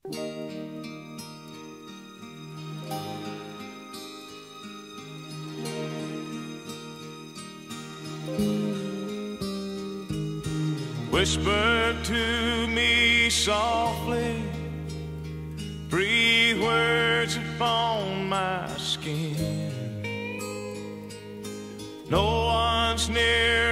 Whisper to me softly, breathe words upon my skin. No one's near